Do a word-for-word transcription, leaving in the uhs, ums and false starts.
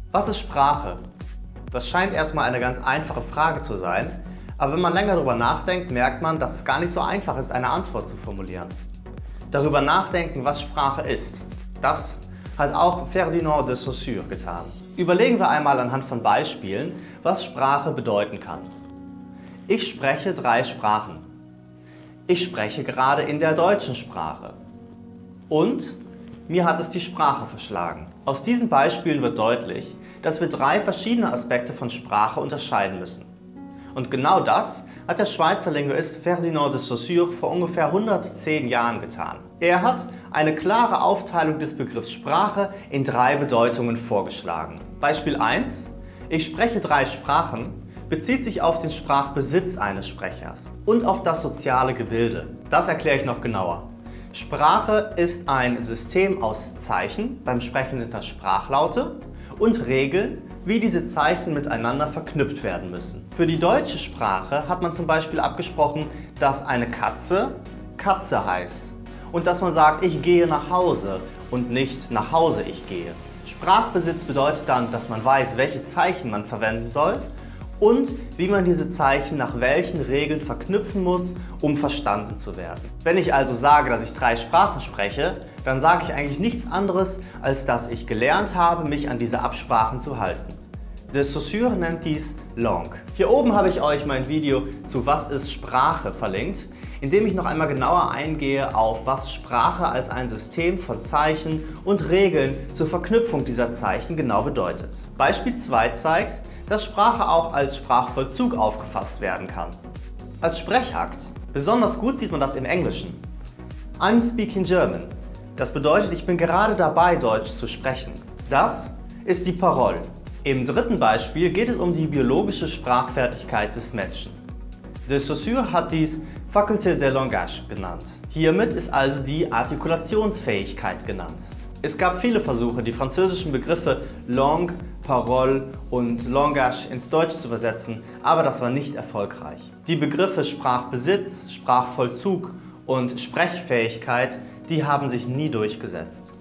Was ist Sprache? Das scheint erstmal eine ganz einfache Frage zu sein, aber wenn man länger darüber nachdenkt, merkt man, dass es gar nicht so einfach ist, eine Antwort zu formulieren. Darüber nachdenken, was Sprache ist, das hat auch Ferdinand de Saussure getan. Überlegen wir einmal anhand von Beispielen, was Sprache bedeuten kann. Ich spreche drei Sprachen. Ich spreche gerade in der deutschen Sprache. Und mir hat es die Sprache verschlagen. Aus diesen Beispielen wird deutlich, dass wir drei verschiedene Aspekte von Sprache unterscheiden müssen. Und genau das hat der Schweizer Linguist Ferdinand de Saussure vor ungefähr hundertzehn Jahren getan. Er hat eine klare Aufteilung des Begriffs Sprache in drei Bedeutungen vorgeschlagen. Beispiel eins: Ich spreche drei Sprachen bezieht sich auf den Sprachbesitz eines Sprechers und auf das soziale Gebilde. Das erkläre ich noch genauer. Sprache ist ein System aus Zeichen, beim Sprechen sind das Sprachlaute, und Regeln, wie diese Zeichen miteinander verknüpft werden müssen. Für die deutsche Sprache hat man zum Beispiel abgesprochen, dass eine Katze Katze heißt und dass man sagt, ich gehe nach Hause und nicht nach Hause ich gehe. Sprachbesitz bedeutet dann, dass man weiß, welche Zeichen man verwenden soll und wie man diese Zeichen nach welchen Regeln verknüpfen muss, um verstanden zu werden. Wenn ich also sage, dass ich drei Sprachen spreche, dann sage ich eigentlich nichts anderes, als dass ich gelernt habe, mich an diese Absprachen zu halten. De Saussure nennt dies Langue. Hier oben habe ich euch mein Video zu Was ist Sprache verlinkt, in dem ich noch einmal genauer eingehe auf, was Sprache als ein System von Zeichen und Regeln zur Verknüpfung dieser Zeichen genau bedeutet. Beispiel zwei zeigt, dass Sprache auch als Sprachvollzug aufgefasst werden kann. Als Sprechakt. Besonders gut sieht man das im Englischen. I'm speaking German. Das bedeutet, ich bin gerade dabei, Deutsch zu sprechen. Das ist die Parole. Im dritten Beispiel geht es um die biologische Sprachfertigkeit des Menschen. De Saussure hat dies Faculté de langage genannt. Hiermit ist also die Artikulationsfähigkeit genannt. Es gab viele Versuche, die französischen Begriffe Langue, Parole und Langage ins Deutsche zu übersetzen, aber das war nicht erfolgreich. Die Begriffe Sprachbesitz, Sprachvollzug und Sprechfähigkeit, die haben sich nie durchgesetzt.